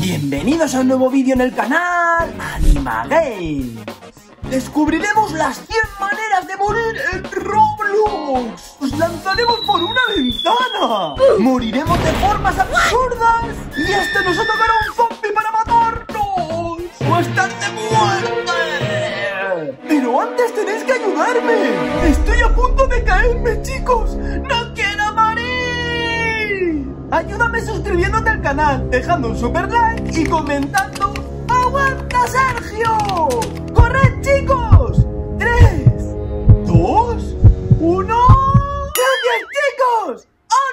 Bienvenidos a un nuevo vídeo en el canal Animagames. Descubriremos las 100 maneras de morir en Roblox. Os lanzaremos por una ventana. Moriremos de formas absurdas. Y hasta nos atacará un zombie para matarnos. ¡O están de muerte! Pero antes tenéis que ayudarme. Estoy a punto de caerme, chicos. ¡No quiero morir! Ayúdame suscribiéndote al canal, dejando un super like y comentando ¡Aguanta, Sergio! ¡Corred, chicos! 3, 2, 1... ¡Gracias, chicos! ¡Oh,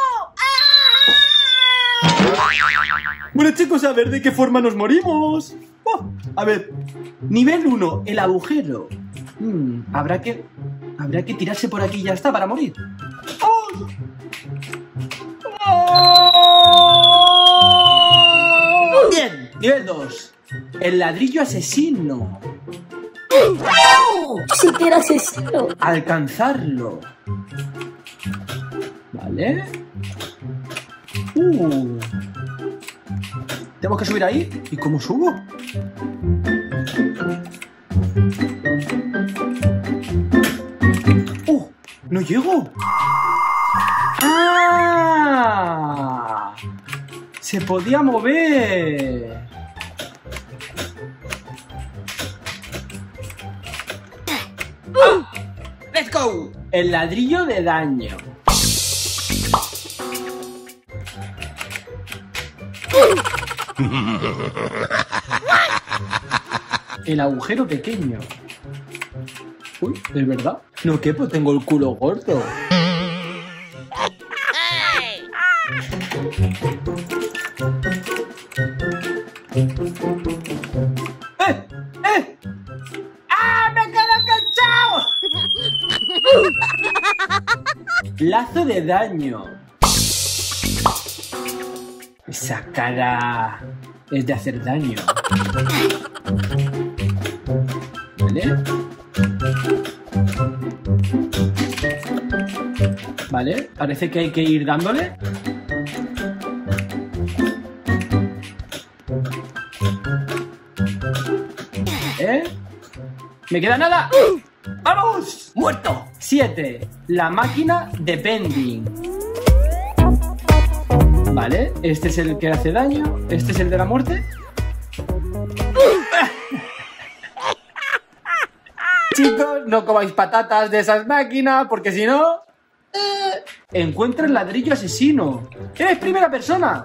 no! ¡Ah! Bueno, chicos, a ver de qué forma nos morimos. A ver, nivel 1, el agujero. Habrá que tirarse por aquí y ya está para morir. ¡Oh! Bien, nivel 2. El ladrillo asesino. ¡Sí que era asesino! Alcanzarlo. Vale. Tengo que subir ahí. ¿Y cómo subo? ¡No llego! ¡Ah! Se podía mover. ¡Let's go! El ladrillo de daño. El agujero pequeño. Uy, ¿es verdad? No quepo, tengo el culo gordo. ¡Ah! ¡Me quedo enganchado! Lazo de daño. Esa cara es de hacer daño. ¿Vale? Vale, parece que hay que ir dándole. ¿Me queda nada? ¡Vamos! ¡Muerto! 7. La máquina de vending. Vale, este es el que hace daño. Este es el de la muerte. Chicos, no comáis patatas de esas máquinas, porque si no... Encuentra el ladrillo asesino. ¡Eres primera persona!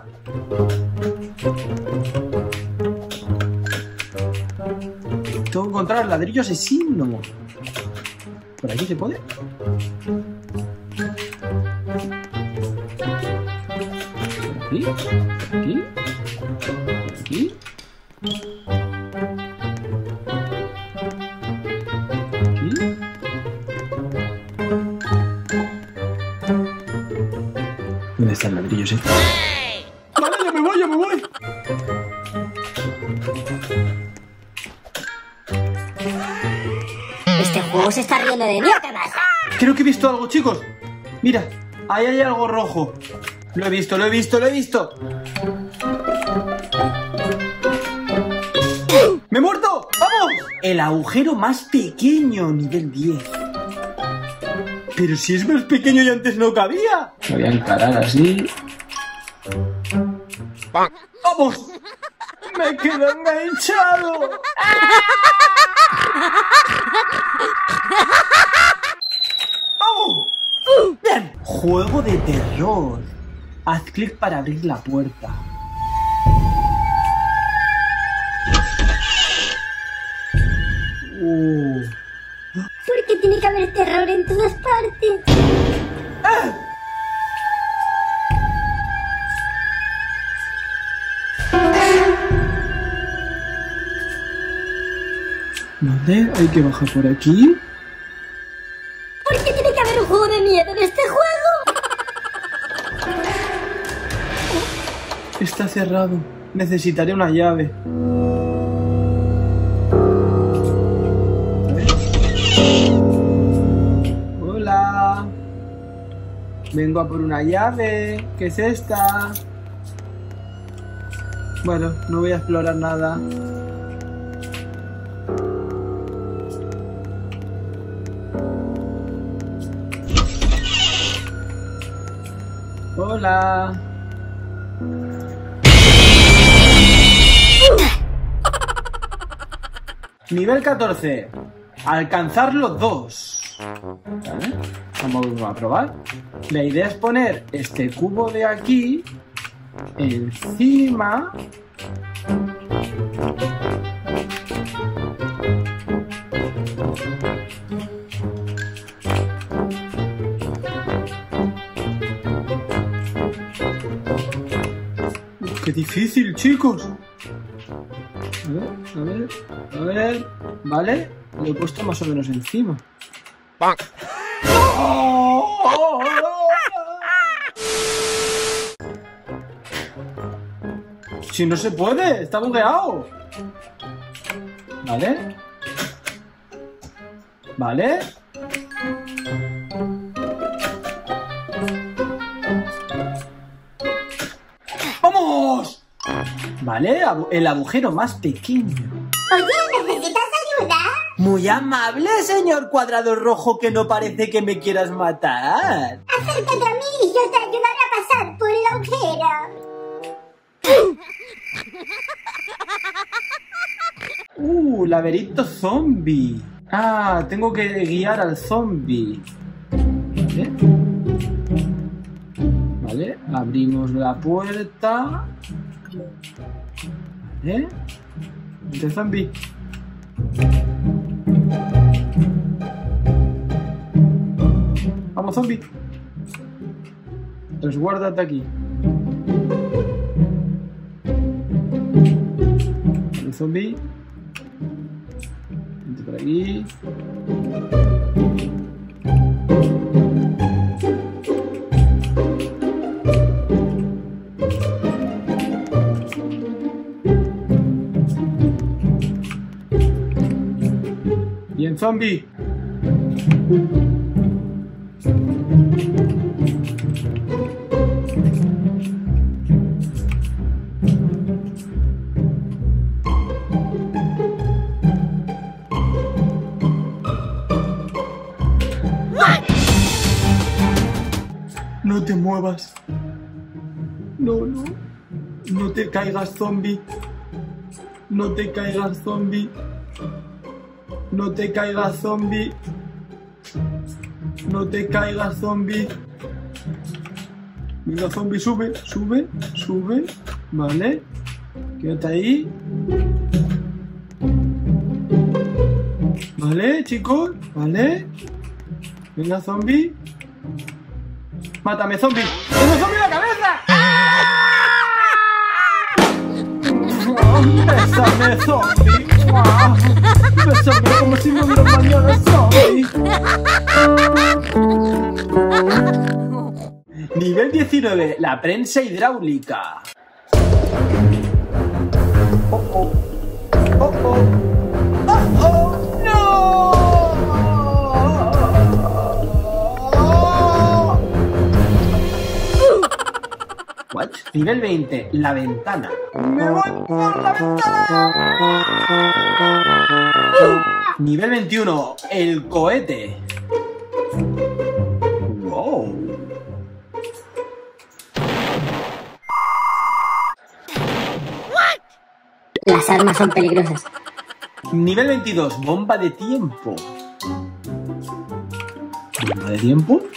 Tengo que encontrar el ladrillo asesino. ¿Por aquí se puede? ¿Por aquí? ¿Por aquí? ¿Por aquí? ¿Dónde está el ladrillo ese? ¡Vale, ya me voy, ya me voy! Este juego se está riendo de mí, ¿o qué pasa? Creo que he visto algo, chicos. Mira, ahí hay algo rojo. Lo he visto, lo he visto, lo he visto. ¡Me he muerto! ¡Vamos! El agujero más pequeño, nivel 10. Pero si es más pequeño y antes no cabía. Lo voy a encarar así. ¡Vamos! ¡Me quedo enganchado! ¡Vamos! ¡Bien! Juego de terror. Haz clic para abrir la puerta. ¿Por qué tiene que haber terror en todas partes? Vale, hay que bajar por aquí. ¿Por qué tiene que haber un juego de miedo en este juego? Está cerrado. Necesitaré una llave. Hola. Vengo a por una llave. ¿Qué es esta? Bueno, no voy a explorar nada. Hola. Nivel 14. Alcanzar los 2. ¿Vale? Vamos a probar. La idea es poner este cubo de aquí encima. ¡Qué difícil, chicos! A ver, ¿vale? Lo he puesto más o menos encima. Si no se puede, está bugueado. ¿Vale? ¿Vale? ¡Vamos! Vale, el agujero más pequeño. Oye, ¿necesitas ayuda? Muy amable, señor cuadrado rojo, que no parece que me quieras matar. Acércate a mí y yo te ayudaré a pasar por el agujero. Laberinto zombie. Ah, tengo que guiar al zombie. ¿Vale? Vale, abrimos la puerta. ¿Vale? Vente, zombie. Vamos, zombie. Resguárdate aquí. El zombie. Vente por aquí. Bien, zombie. No te muevas. No. No te caigas, zombie. No te caigas, zombie. No te caigas, zombie. No te caigas, zombie. Venga, zombie, sube. Vale. Quédate ahí. Vale, chicos. Vale. Venga, zombie. Mátame, zombie. ¡Tengo zombie en la cabeza! Bésame, zombie. Bésame como si me hubiera mañana, zombie. Nivel 19. La prensa hidráulica. Oh. What? Nivel 20. La ventana. ¡Me voy por la ventana! Nivel 21. El cohete. Wow. Las armas son peligrosas. Nivel 22. Bomba de tiempo. ¿Bomba de tiempo?